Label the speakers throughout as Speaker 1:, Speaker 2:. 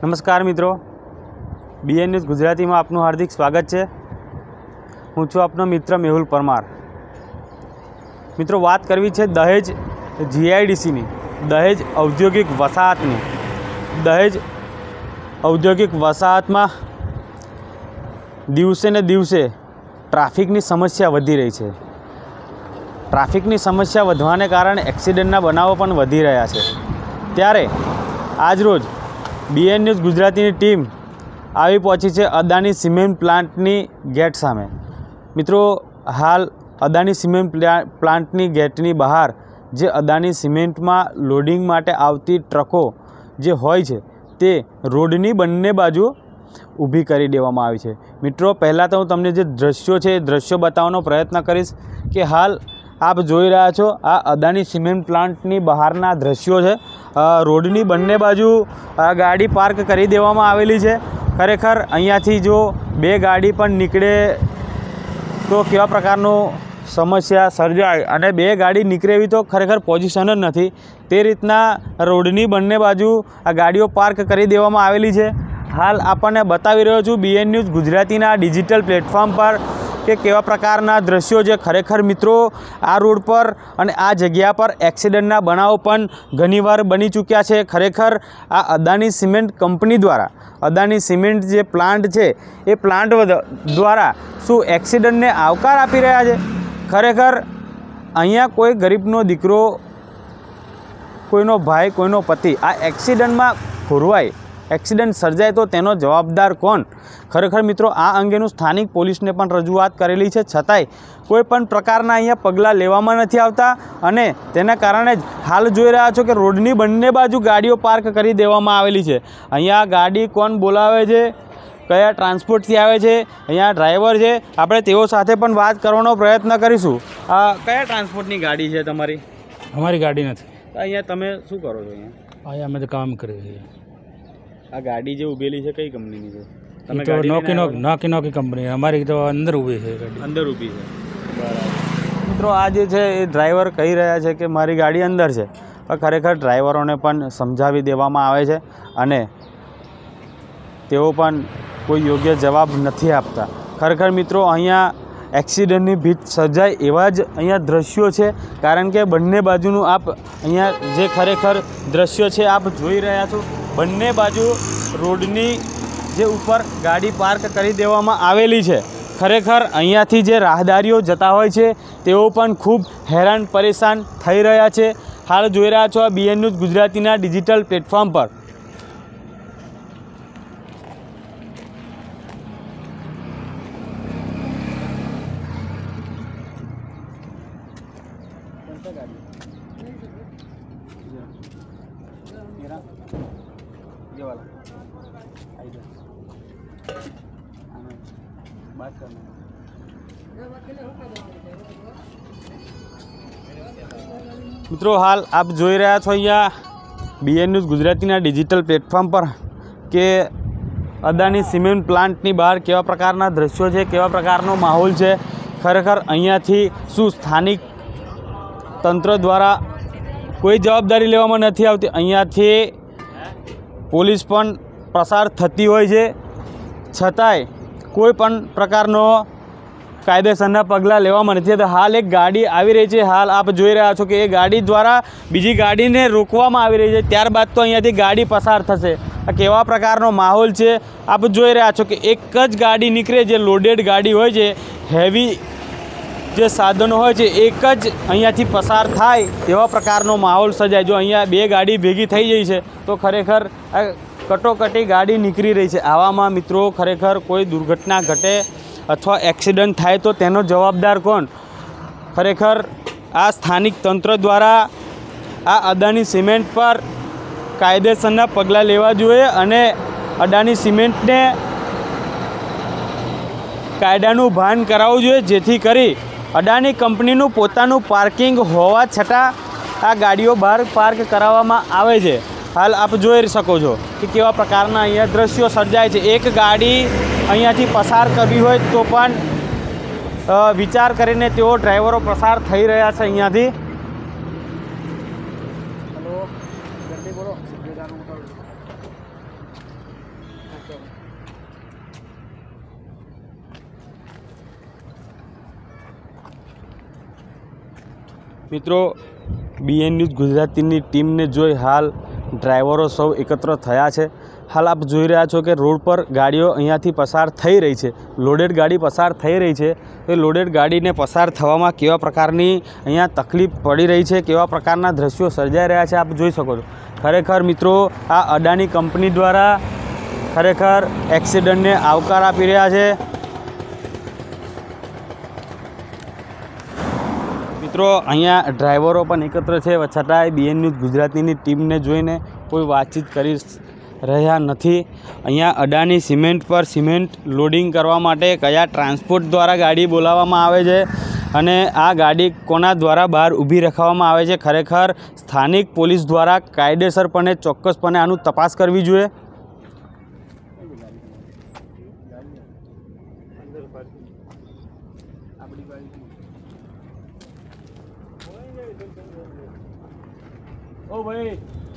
Speaker 1: નમસ્કાર મિત્રો, BN news ગુજરાતીમાં આપનું હાર્દિક સ્વાગત છે। હું છું આપનો મિત્ર મેહુલ પરમાર। મિત્રો, વાત કરવી છે દહેજ જીઆઈડીસીની, દહેજ ઔદ્યોગિક વસાહતની। દહેજ ઔદ્યોગિક વસાહતમાં દિવસે ને દિવસે ટ્રાફિકની સમસ્યા વધી રહી છે। ટ્રાફિકની સમસ્યા વધવાને કારણે એક્સિડન્ટના બનાવો પણ વધી રહ્યા છે। ત્યારે આજરોજ બીએન ન્યૂઝ ગુજરાતીની ટીમ આવી પહોંચી છે અદાની સિમેન્ટ પ્લાન્ટની ગેટ સામે। મિત્રો, હાલ અદાની સિમેન્ટ પ્લાન્ટની ગેટની બહાર જે અદાની સિમેન્ટમાં લોડિંગ માટે આવતી ટ્રકો જે હોય છે તે રોડની બંને બાજુ ઊભી કરી દેવામાં આવી છે। મિત્રો, પહેલાં તો હું તમને જે દૃશ્યો છે એ દૃશ્યો બતાવવાનો પ્રયત્ન કરીશ કે હાલ આપ જોઈ રહ્યા છો આ અદાની સિમેન્ટ પ્લાન્ટની બહારના દૃશ્યો છે। રોડની બંને બાજુ ગાડી પાર્ક કરી દેવામાં આવેલી છે। ખરેખર અહીંયાથી જો બે ગાડી પણ નીકળે તો કેવા પ્રકારનું સમસ્યા સર્જાય, અને બે ગાડી નીકળે એવી તો ખરેખર પોઝિશન જ નથી। તે રીતના રોડની બંને બાજુ આ ગાડીઓ પાર્ક કરી દેવામાં આવેલી છે। હાલ આપણને બતાવી રહ્યો છું બીએન ન્યૂઝ ગુજરાતીના ડિજિટલ પ્લેટફોર્મ પર કે કેવા પ્રકારના દૃશ્યો છે। ખરેખર મિત્રો, આ રોડ પર અને આ જગ્યા પર એક્સિડન્ટના બનાવો પણ ઘણીવાર બની ચૂક્યા છે। ખરેખર આ અદાની સિમેન્ટ કંપની દ્વારા, અદાની સિમેન્ટ જે પ્લાન્ટ છે એ પ્લાન્ટ દ્વારા શું એક્સિડન્ટને આવકાર આપી રહ્યા છે? ખરેખર અહીંયા કોઈ ગરીબનો દીકરો, કોઈનો ભાઈ, કોઈનો પતિ આ એક્સિડન્ટમાં ખોરવાય, એક્સિડન્ટ સર્જાય તો તેનો જવાબદાર કોણ? ખરેખર મિત્રો, આ અંગેનું સ્થાનિક પોલીસને પણ રજૂઆત કરેલી છે, છતાંય કોઈ પણ પ્રકારના અહીંયા પગલાં લેવામાં નથી આવતા, અને તેના કારણે જ હાલ જોઈ રહ્યા છો કે રોડની બંને બાજુ ગાડીઓ પાર્ક કરી દેવામાં આવેલી છે। અહીંયા ગાડી કોણ બોલાવે છે, કયા ટ્રાન્સપોર્ટથી આવે છે, અહીંયા ડ્રાઈવર છે, આપણે તેઓ સાથે પણ વાત કરવાનો પ્રયત્ન કરીશું। કયા ટ્રાન્સપોર્ટની ગાડી છે તમારી?
Speaker 2: અમારી ગાડી નથી।
Speaker 1: અહીંયા તમે શું કરો છો? અહીંયા
Speaker 2: અમે તો કામ કરીએ છીએ।
Speaker 1: આ ગાડી જે ઊભેલી છે કઈ કંપનીની છે?
Speaker 2: તમે તો નોકી કંપની, અમારી તો અંદર ઊભી છે ગાડી,
Speaker 1: અંદર ઊભી છે। બરાબર। મિત્રો, આ જે છે એ ડ્રાઈવર કહી રહ્યા છે કે મારી ગાડી અંદર છે, પણ ખરેખર ડ્રાઈવરોને પણ સમજાવી દેવામાં આવે છે અને તેઓ પણ કોઈ યોગ્ય જવાબ નથી આપતા। ખરેખર મિત્રો, અહીંયા એક્સિડન્ટની ભીત સર્જાય એવા જ અહીંયા દૃશ્યો છે, કારણ કે બંને બાજુનું આપ અહીંયા જે ખરેખર દૃશ્યો છે આપ જોઈ રહ્યા છો। બંને બાજુ રોડની જે ઉપર ગાડી પાર્ક કરી દેવામાં આવેલી છે। ખરેખર અહીંયાથી જે રાહદારીઓ જતા હોય છે તેઓ પણ ખૂબ હેરાન પરેશાન થઈ રહ્યા છે। હાલ જોઈ રહ્યા છો આ બીએન ન્યૂઝ ગુજરાતીના ડિજિટલ પ્લેટફોર્મ પર। મિત્રો, હાલ આપ જોઈ રહ્યા છો અહીંયા બીએન ન્યૂઝ ગુજરાતીના ડિજિટલ પ્લેટફોર્મ પર કે અદાની સિમેન્ટ પ્લાન્ટની બહાર કેવા પ્રકારના દૃશ્યો છે, કેવા પ્રકારનો માહોલ છે। ખરેખર અહીંયાથી શું સ્થાનિક તંત્ર દ્વારા કોઈ જવાબદારી લેવામાં નથી આવતી? અહીંયાથી પોલીસ પણ પસાર થતી હોય છે, છતાંય કોઈ પણ પ્રકારનો કાયદેસરના પગલાં લેવામાં નથી આવતા। હાલ એક ગાડી આવી રહી છે, હાલ આપ જોઈ રહ્યા છો કે એ ગાડી દ્વારા બીજી ગાડીને રોકવામાં આવી રહી છે, ત્યારબાદ તો અહીંયાથી ગાડી પસાર થશે। આ કેવા પ્રકારનો માહોલ છે આપ જોઈ રહ્યા છો કે એક જ ગાડી નીકળે, જે લોડેડ ગાડી હોય છે, હેવી જે સાધનો હોય છે, એક જ અહીંયાથી પસાર થાય તેવા પ્રકારનો માહોલ સર્જાય। જો અહીંયા બે ગાડી ભેગી થઈ જાય છે તો ખરેખર કટોકટી ગાડી નીકળી રહી છે। આવામાં મિત્રો ખરેખર કોઈ દુર્ઘટના ઘટે અથવા એક્સિડન્ટ થાય તો તેનો જવાબદાર કોણ? ખરેખર આ સ્થાનિક તંત્ર દ્વારા આ અદાની સિમેન્ટ પર કાયદેસરના પગલાં લેવા જોઈએ અને અદાની સિમેન્ટને કાયદાનું ભાન કરાવવું જોઈએ, જેથી કરી અદાની કંપનીનું પોતાનું પાર્કિંગ હોવા છતાં આ ગાડીઓ બહાર પાર્ક કરાવવામાં આવે છે। હાલ આપ જોઈ શકો છો કે કેવા પ્રકારના અહીંયા દૃશ્યો સર્જાય છે। એક ગાડી અહીંયાથી પસાર કરવી હોય તો પણ વિચાર કરીને તેઓ ડ્રાઈવરો પસાર થઈ રહ્યા છે અહીંયાથી। મિત્રો, BN ન્યૂઝ ગુજરાતીની ટીમને જોઈ હાલ ડ્રાઈવરો સૌ એકત્ર થયા છે. હાલ આપ જોઈ રહ્યા છો કે રોડ પર ગાડીઓ અહીંયાથી પસાર થઈ રહી છે, લોડેડ ગાડી પસાર થઈ રહી છે. એ લોડેડ ગાડીને પસાર થવામાં કેવા પ્રકારની અહીંયા તકલીફ પડી રહી છે, કેવા પ્રકારના દ્રશ્યો સર્જાઈ રહ્યા છે, આપ જોઈ શકો છો. ખરેખર મિત્રો, આ અદાણી કંપની દ્વારા ખરેખર એક્સિડન્ટને આવકાર આપી રહ્યા છે. મિત્રો, અહીંયા ડ્રાઈવરો પણ એકત્ર છે, છતાંય BN ન્યૂઝ ગુજરાતીની ટીમને જોઈને કોઈ વાતચીત કરી રહ્યા નથી. અહીંયા અદાણી સિમેન્ટ પર સિમેન્ટ લોડિંગ કરવા માટે કયા ટ્રાન્સપોર્ટ દ્વારા ગાડી બોલાવવામાં આવે છે અને આ ગાડી કોના દ્વારા બહાર ઊભી રખવામાં આવે છે, ખરેખર સ્થાનિક પોલીસ દ્વારા કાયદેસરપણે ચોક્કસપણે આનું તપાસ કરવી જોઈએ. ઓ ભાઈ,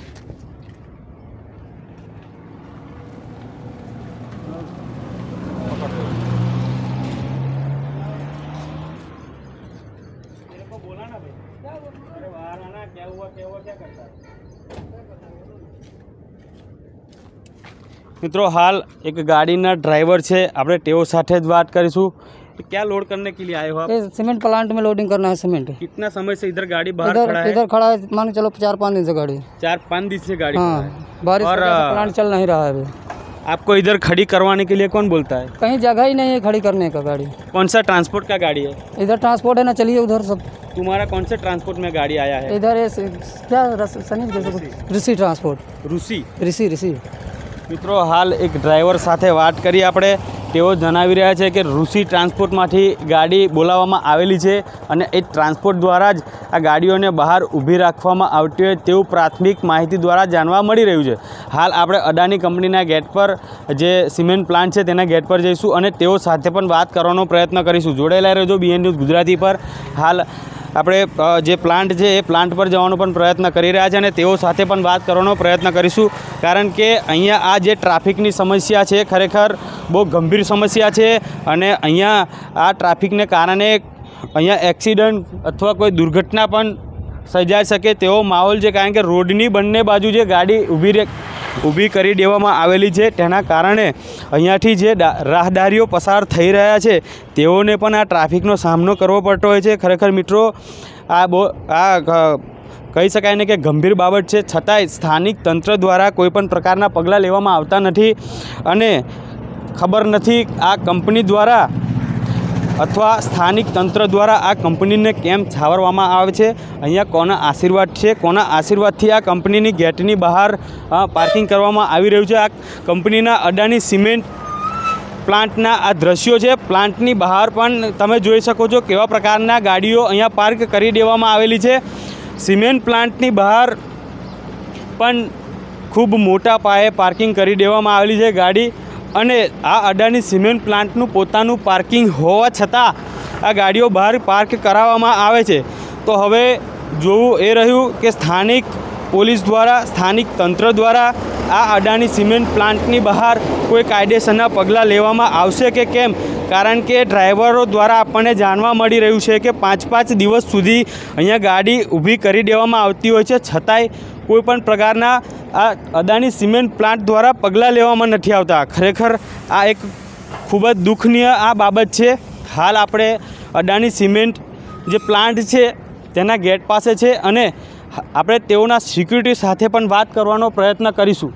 Speaker 1: મિત્રો હાલ એક ગાડીના ડ્राइवर છે, આપણે તેઓ સાથે જ વાત કરીશું. क्या लोड करने के लिए आए हो आप?
Speaker 3: ये सीमेंट प्लांट में लोडिंग करना है सीमेंट.
Speaker 1: कितना समय से इधर गाड़ी बाहर खड़ा है?
Speaker 3: इधर खड़ा है, मान के चलो 4-5 दिन से गाड़ी.
Speaker 1: 4-5 दिन से गाड़ी
Speaker 3: हाँ,
Speaker 1: खड़ा है.
Speaker 3: बारिश
Speaker 1: और
Speaker 3: की वजह से प्लांट चल नहीं रहा है अभी.
Speaker 1: आपको इधर खड़ी करवाने के लिए कौन बोलता है?
Speaker 3: कहीं जगह ही नहीं है खड़ी करने का गाड़ी.
Speaker 1: कौन सा ट्रांसपोर्ट का गाड़ी है?
Speaker 3: इधर ट्रांसपोर्ट है ना, चलिए उधर सब.
Speaker 1: तुम्हारा कौन से ट्रांसपोर्ट में गाड़ी आया है?
Speaker 3: इधर क्या सनी ऋषि ट्रांसपोर्ट. ऋषि.
Speaker 1: મિત્રો, હાલ એક ડ્રાઈવર સાથે વાત કરી આપણે. તેઓ જણાવી રહ્યા છે કે ઋષિ ટ્રાન્સપોર્ટમાંથી ગાડી બોલાવવામાં આવેલી છે અને એ ટ્રાન્સપોર્ટ દ્વારા જ આ ગાડીઓને બહાર ઊભી રાખવામાં આવતી હોય તેવું પ્રાથમિક માહિતી દ્વારા જાણવા મળી રહ્યું છે. હાલ આપણે અદાણી કંપનીના ગેટ પર જે સિમેન્ટ પ્લાન્ટ છે તેના ગેટ પર જઈશું અને તેઓ સાથે પણ વાત કરવાનો પ્રયત્ન કરીશું. જોડાયેલા રહેજો BN ન્યૂઝ ગુજરાતી પર. હાલ આપણે જે પ્લાન્ટ છે એ પ્લાન્ટ પર જવાનો પણ પ્રયત્ન કરી રહ્યા છે અને તેઓ સાથે પણ વાત કરવાનો પ્રયત્ન કરીશું, કારણ કે અહીંયા આ જે ટ્રાફિકની સમસ્યા છે ખરેખર બહુ ગંભીર સમસ્યા છે અને અહીંયા આ ટ્રાફિકને કારણે અહીંયા એક્સિડન્ટ અથવા કોઈ દુર્ઘટના પણ સર્જાઈ શકે તેવો માહોલ છે, કારણ કે રોડની બંને બાજુ જે ગાડી ઊભી કરી દેવામાં આવેલી છે તેના કારણે અહીંયાથી જે રાહદારીઓ પસાર થઈ રહ્યા છે તેઓને પણ આ ટ્રાફિકનો સામનો કરવો પડતો હોય છે. ખરેખર મિત્રો, આ કહી શકાય ને કે ગંભીર બાબત છે, છતાંય સ્થાનિક તંત્ર દ્વારા કોઈપણ પ્રકારના પગલાં લેવામાં આવતા નથી અને ખબર નથી આ કંપની દ્વારા અથવા સ્થાનિક તંત્ર દ્વારા આ કંપનીને કેમ છાવરવામાં આવે છે. અહીંયા કોના આશીર્વાદ છે, કોના આશીર્વાદથી આ કંપનીની ગેટની બહાર પાર્કિંગ કરવામાં આવી રહ્યું છે. આ કંપનીના અદાણી સિમેન્ટ પ્લાન્ટના આ દ્રશ્યો છે. પ્લાન્ટની બહાર પણ તમે જોઈ શકો છો કેવા પ્રકારના ગાડીઓ અહીંયા પાર્ક કરી દેવામાં આવેલી છે. સિમેન્ટ પ્લાન્ટની બહાર પણ ખૂબ મોટા પાયે પાર્કિંગ કરી દેવામાં આવેલી છે ગાડી અને આ અદાણી સિમેન્ટ પ્લાન્ટનું પોતાનું પાર્કિંગ હોવા છતાં આ ગાડીઓ બહાર પાર્ક કરાવવામાં આવે છે. તો હવે જોવું એ રહ્યું કે સ્થાનિક પોલીસ દ્વારા, સ્થાનિક તંત્ર દ્વારા આ અદાણી સિમેન્ટ પ્લાન્ટની બહાર કોઈ કાયદેસરના પગલાં લેવામાં આવશે કે કેમ, કારણ કે ડ્રાઈવરો દ્વારા આપણને જાણવા મળી રહ્યું છે કે 5-5 દિવસ સુધી અહીંયા ગાડી ઊભી કરી દેવામાં આવતી હોય છે, છતાંય કોઈપણ પ્રકારના આ અદાણી સિમેન્ટ પ્લાન્ટ દ્વારા પગલાં લેવામાં નથી આવતા. ખરેખર આ એક ખૂબ જ દુઃખનીય આ બાબત છે. હાલ આપણે અદાણી સિમેન્ટ જે પ્લાન્ટ છે તેના ગેટ પાસે છે અને આપણે તેઓના સિક્યુરિટી સાથે પણ વાત કરવાનો પ્રયત્ન કરીશું.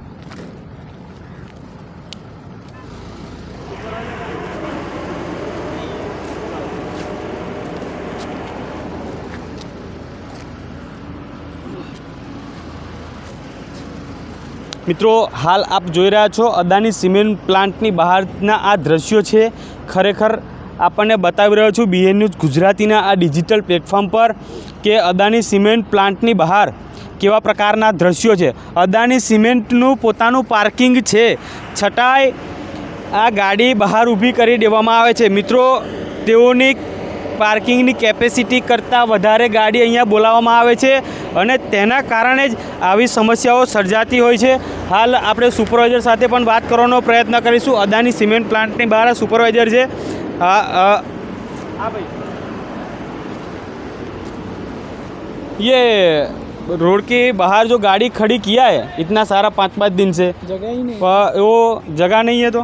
Speaker 1: મિત્રો, હાલ આપ જોઈ રહ્યા છો અદાણી સિમેન્ટ પ્લાન્ટની બહારના આ દ્રશ્યો છે. ખરેખર આપણને બતાવી રહ્યો છું BN ન્યૂઝ ગુજરાતીના આ ડિજિટલ પ્લેટફોર્મ પર કે અદાણી સિમેન્ટ પ્લાન્ટની બહાર કેવા પ્રકારના દ્રશ્યો છે. અદાણી સિમેન્ટનું પોતાનું પાર્કિંગ છે, છતાંય આ ગાડી બહાર ઊભી કરી દેવામાં આવે છે. મિત્રો, તેઓની પાર્કિંગની કેપેસિટી કરતાં વધારે ગાડી અહીંયા બોલાવવામાં આવે છે અને તેના કારણે જ આવી સમસ્યાઓ સર્જાતી હોય છે. હાલ આપણે સુપરવાઇઝર સાથે પણ વાત કરવાનો પ્રયત્ન કરીશું. અદાની સિમેન્ટ પ્લાન્ટની બહાર સુપરવાઇઝર છે. હા ભાઈ, ये रोड के बाहर जो गाड़ी खड़ी किया है इतना सारा 5-5 दिन से,
Speaker 3: जगह ही नहीं,
Speaker 1: वो जगह नहीं है. तो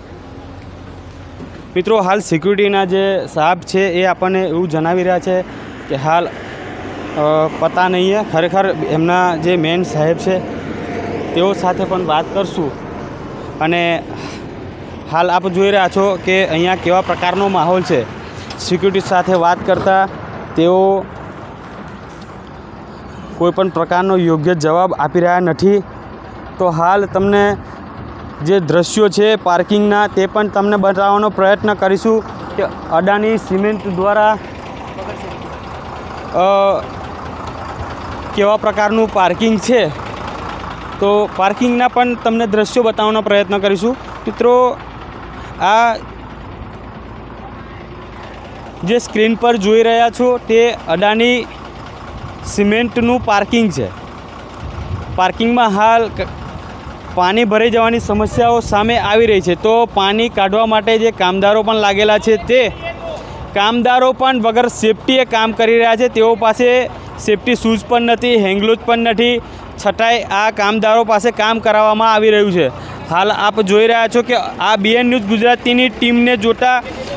Speaker 1: મિત્રો હાલ સિક્યુરિટીના જે સાહેબ છે એ આપણને એવું જણાવી રહ્યા છે કે હાલ પતા નહીં હે. ખરેખર એમના જે મેન સાહેબ છે તેઓ સાથે પણ વાત કરશું. અને હાલ આપ જોઈ રહ્યા છો કે અહીંયા કેવા પ્રકારનો માહોલ છે. સિક્યુરિટી સાથે વાત કરતાં તેઓ કોઈપણ પ્રકારનો યોગ્ય જવાબ આપી રહ્યા નથી. તો હાલ તમને જે દ્રશ્યો છે પાર્કિંગના તે પણ તમને બતાવવાનો પ્રયત્ન કરીશું કે અદાની સિમેન્ટ દ્વારા કેવા પ્રકારનું પાર્કિંગ છે. તો પાર્કિંગના પણ તમને દ્રશ્યો બતાવવાનો પ્રયત્ન કરીશું. મિત્રો આ જે સ્ક્રીન પર જોઈ રહ્યા છો તે અદાની સિમેન્ટનું પાર્કિંગ છે. પાર્કિંગમાં હાલ પાણી ભરાઈ જવાની સમસ્યાઓ સામે આવી રહી છે. તો પાણી કાઢવા માટે જે કામદારો પણ લાગેલા છે તે કામદારો પણ વગર સેફટીએ કામ કરી રહ્યા છે. તેઓ પાસે સેફટી શૂઝ પણ નથી, હેન્ડગ્લોવ્સ પણ નથી, છતાંય આ કામદારો પાસે કામ કરાવવામાં આવી રહ્યું છે. હાલ આપ જોઈ રહ્યા છો કે આ BN ન્યૂઝ ગુજરાતીની ટીમને જોતા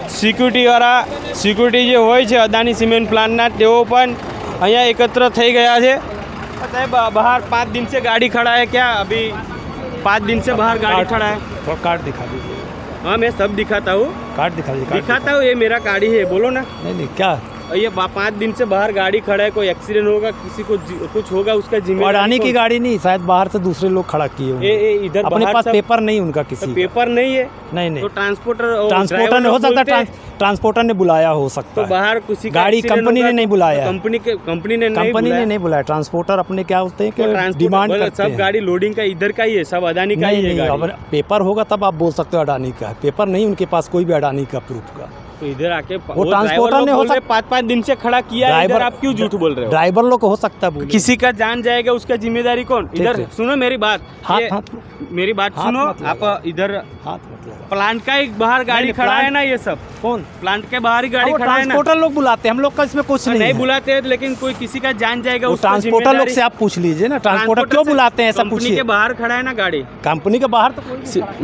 Speaker 1: સિક્યુરિટી જે હોય છે અદાની સિમેન્ટ પ્લાન્ટના તેઓ પણ અહીંયા एकत्र થઈ ગયા છે. साहब बाहर 5 दिन से गाड़ी खड़ा है क्या? अभी 5 दिन से बाहर गाड़ी खड़ा है.
Speaker 2: तो कार्ड दिखा दीजिए.
Speaker 1: हाँ मैं सब दिखाता हूँ.
Speaker 2: कार्ड दिखा दीजिए.
Speaker 1: दिखाता हूँ, ये मेरा गाड़ी है. बोलो ना.
Speaker 2: नहीं क्या
Speaker 1: ये 5 दिन से बाहर गाड़ी खड़ा है, कोई एक्सीडेंट होगा, किसी को कुछ होगा, उसका जिम्मेदारी
Speaker 2: अडानी की गाड़ी नहीं, शायद बाहर से दूसरे लोग खड़ा किए होंगे.
Speaker 1: ये इधर
Speaker 2: अपने पास पेपर नहीं उनका किसी.
Speaker 1: पेपर नहीं है.
Speaker 2: नहीं
Speaker 1: तो ट्रांसपोर्टर
Speaker 2: ने हो सकता है, ट्रांसपोर्टर ने बुलाया हो सकता है.
Speaker 1: तो बाहर किसी
Speaker 2: गाड़ी कंपनी ने नहीं बुलाया.
Speaker 1: कंपनी ने नहीं बुलाया.
Speaker 2: ट्रांसपोर्टर अपने क्या होते हैं कि डिमांड करते हैं.
Speaker 1: सब गाड़ी लोडिंग का इधर का ही है, सब अडानी का ही है.
Speaker 2: अगर पेपर होगा तब आप बोल सकते हो अडानी का. पेपर नहीं उनके पास कोई भी अडानी का प्रूफ का.
Speaker 1: तो इधर आके
Speaker 2: वो ट्रांसपोर्टर ने हो सकता
Speaker 1: 5-5 दिन से खड़ा किया है. इधर आप क्यों झूठ बोल रहे हो?
Speaker 2: ड्राइवर लोग को हो सकता है.
Speaker 1: किसी का जान जाएगा, उसका जिम्मेदारी कौन? इधर सुनो मेरी बात. मेरी बात सुनो. आप इधर प्लांट का ही बाहर गाड़ी खड़ा है ना, ये सब
Speaker 2: कौन
Speaker 1: प्लांट के बाहर ही गाड़ी खड़ा है ना.
Speaker 2: ट्रांसपोर्टर लोग बुलाते हैं, हम लोग का इसमें कुछ नहीं
Speaker 1: बुलाते, लेकिन कोई किसी का जान जाएगा,
Speaker 2: ट्रांसपोर्टर लोग से आप पूछ लीजिए ना. ट्रांसपोर्टर क्यों बुलाते हैं ऐसा पूछिए.
Speaker 1: कंपनी के बाहर खड़ा है ना गाड़ी.
Speaker 2: कंपनी के बाहर तो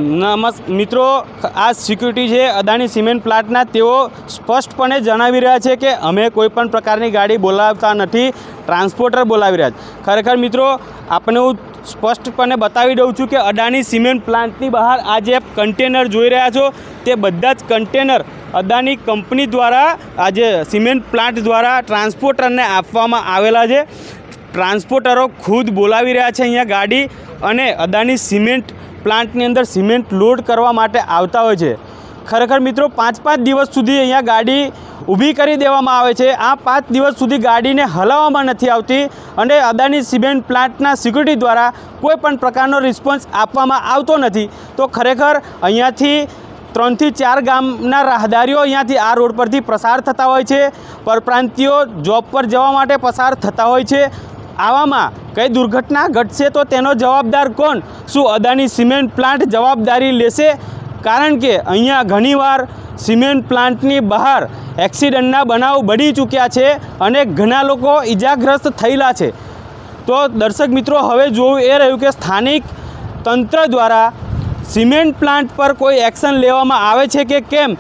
Speaker 1: મિત્રો આ સિક્યુરિટી છે અદાની સિમેન્ટ પ્લાન્ટના, તેઓ સ્પષ્ટપણે જણાવી રહ્યા છે કે અમે કોઈ પણ પ્રકારની ગાડી બોલાવતા નથી, ટ્રાન્સપોર્ટર બોલાવી રહ્યા છે. ખરેખર મિત્રો આપણે હું સ્પષ્ટપણે બતાવી દઉં છું કે અદાની સિમેન્ટ પ્લાન્ટની બહાર આ જે કન્ટેનર જોઈ રહ્યા છો તે બધા જ કન્ટેનર અદાની કંપની દ્વારા આ જે સિમેન્ટ પ્લાન્ટ દ્વારા ટ્રાન્સપોર્ટરને આપવામાં આવેલા છે. ટ્રાન્સપોર્ટરો ખુદ બોલાવી રહ્યા છે અહીંયા ગાડી અને અદાની સિમેન્ટ પ્લાન્ટની અંદર સિમેન્ટ લોડ કરવા માટે આવતા હોય છે. ખરેખર મિત્રો 5-5 દિવસ સુધી અહીંયા ગાડી ઊભી કરી દેવામાં આવે છે. આ 5 દિવસ સુધી ગાડીને હલાવવામાં નથી આવતી અને અદાની સિમેન્ટ પ્લાન્ટના સિક્યુરિટી દ્વારા કોઈ પણ પ્રકારનો રિસ્પોન્સ આપવામાં આવતો નથી. તો ખરેખર અહીંયાથી 3 થી 4 ગામના રાહદારીઓ અહીંયાથી આ રોડ પરથી પસાર થતા હોય છે. પરપ્રાંતિયો જોબ પર જવા માટે પસાર થતા હોય છે. આવામાં કઈ દુર્ઘટના ઘટશે તો તેનો જવાબદાર કોણ? શું અદાની સિમેન્ટ પ્લાન્ટ જવાબદારી લેશે? કારણ કે અહીંયા ઘણીવાર સિમેન્ટ પ્લાન્ટની બહાર એક્સિડન્ટના બનાવ બની ચૂક્યા છે અને ઘણા લોકો ઈજાગ્રસ્ત થયેલા છે. તો દર્શક મિત્રો હવે જોવું એ રહ્યું કે સ્થાનિક તંત્ર દ્વારા સિમેન્ટ પ્લાન્ટ પર કોઈ એક્શન લેવામાં આવે છે કે કેમ,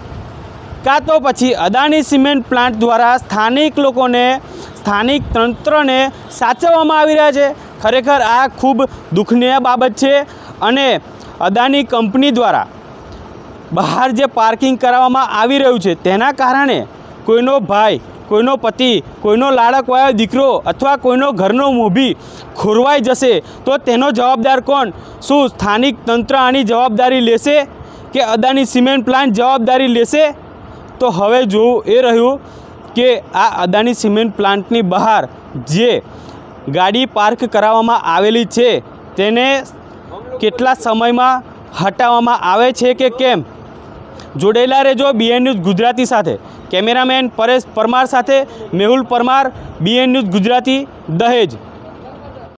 Speaker 1: કાં તો પછી અદાની સિમેન્ટ પ્લાન્ટ દ્વારા સ્થાનિક લોકોને, સ્થાનિક તંત્રને સાચવવામાં આવી રહ્યા છે. ખરેખર આ ખૂબ દુઃખનીય બાબત છે અને અદાની કંપની દ્વારા બહાર જે પાર્કિંગ કરાવવામાં આવી રહ્યું છે તેના કારણે કોઈનો ભાઈ, કોઈનો પતિ, કોઈનો લાડકવાયો દીકરો અથવા કોઈનો ઘરનો મોભી ખોરવાઈ જશે તો તેનો જવાબદાર કોણ? શું સ્થાનિક તંત્ર આની જવાબદારી લેશે કે અદાની સિમેન્ટ પ્લાન્ટ જવાબદારી લેશે? તો હવે જોવું એ રહ્યું કે આ અદાની સિમેન્ટ પ્લાન્ટની બહાર જે ગાડી પાર્ક કરાવવામાં આવેલી છે તેને કેટલા સમયમાં હટાવવામાં આવે છે કે કેમ? જોડેલા રહેજો BN ન્યૂઝ ગુજરાતી સાથે. કેમેરામેન પરેશ પરમાર સાથે મેહુલ પરમાર, BN ન્યૂઝ ગુજરાતી, દહેજ।